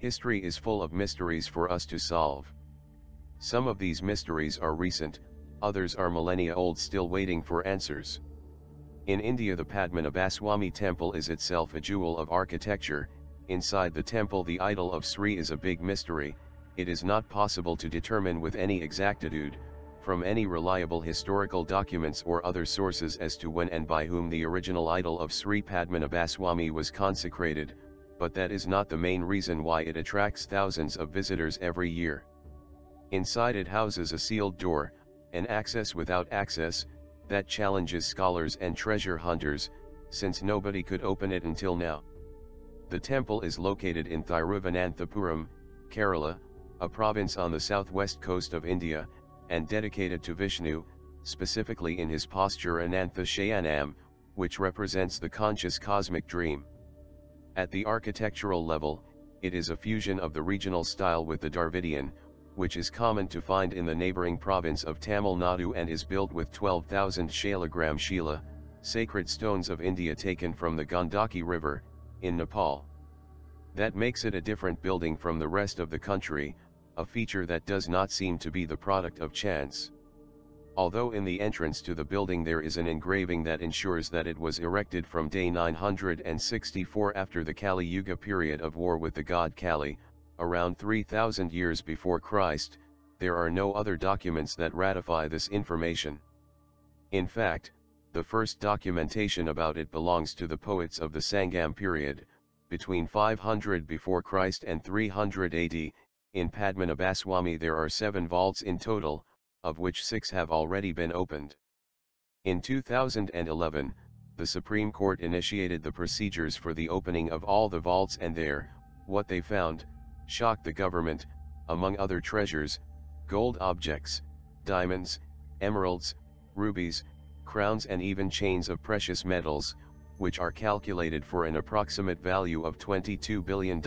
History is full of mysteries for us to solve. Some of these mysteries are recent, others are millennia old, still waiting for answers. In India, the Padmanabhaswamy temple is itself a jewel of architecture. Inside the temple, the idol of Sri is a big mystery. It is not possible to determine with any exactitude, from any reliable historical documents or other sources, as to when and by whom the original idol of Sri Padmanabhaswamy was consecrated, but that is not the main reason why it attracts thousands of visitors every year. Inside it houses a sealed door, an access without access, that challenges scholars and treasure hunters, since nobody could open it until now. The temple is located in Thiruvananthapuram, Kerala, a province on the southwest coast of India, and dedicated to Vishnu, specifically in his posture Anantha Shayanam, which represents the conscious cosmic dream. At the architectural level, it is a fusion of the regional style with the Dravidian, which is common to find in the neighboring province of Tamil Nadu, and is built with 12,000 shailagram shila, sacred stones of India taken from the Gandaki River, in Nepal. That makes it a different building from the rest of the country, a feature that does not seem to be the product of chance. Although in the entrance to the building there is an engraving that ensures that it was erected from day 964 after the Kali Yuga period of war with the god Kali, around 3000 years before Christ, there are no other documents that ratify this information. In fact, the first documentation about it belongs to the poets of the Sangam period, between 500 before Christ and 300 AD. In Padmanabhaswamy there are 7 vaults in total, of which 6 have already been opened. In 2011, the Supreme Court initiated the procedures for the opening of all the vaults, and there, what they found, shocked the government. Among other treasures, gold objects, diamonds, emeralds, rubies, crowns, and even chains of precious metals, which are calculated for an approximate value of $22 billion.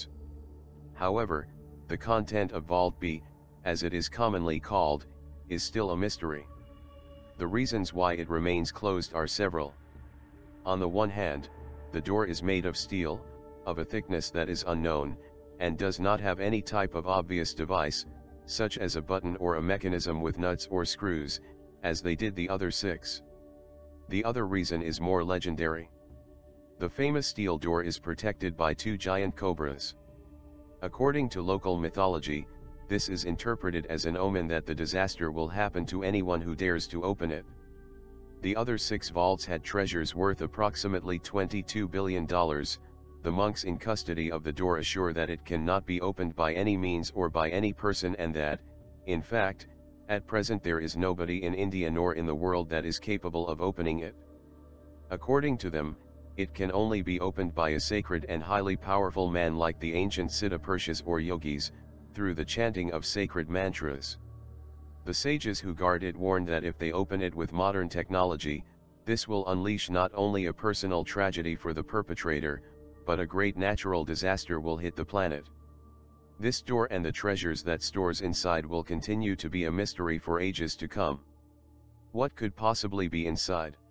However, the content of Vault B, as it is commonly called, is still a mystery. The reasons why it remains closed are several. On the one hand, the door is made of steel, of a thickness that is unknown, and does not have any type of obvious device, such as a button or a mechanism with nuts or screws, as they did the other 6. The other reason is more legendary. The famous steel door is protected by 2 giant cobras. According to local mythology, this is interpreted as an omen that the disaster will happen to anyone who dares to open it. The other 6 vaults had treasures worth approximately $22 billion. The monks in custody of the door assure that it cannot be opened by any means or by any person, and that, in fact, at present there is nobody in India nor in the world that is capable of opening it. According to them, it can only be opened by a sacred and highly powerful man like the ancient Siddha-Purusha or yogis, through the chanting of sacred mantras. The sages who guard it warn that if they open it with modern technology, this will unleash not only a personal tragedy for the perpetrator, but a great natural disaster will hit the planet. This door and the treasures that stores inside will continue to be a mystery for ages to come. What could possibly be inside?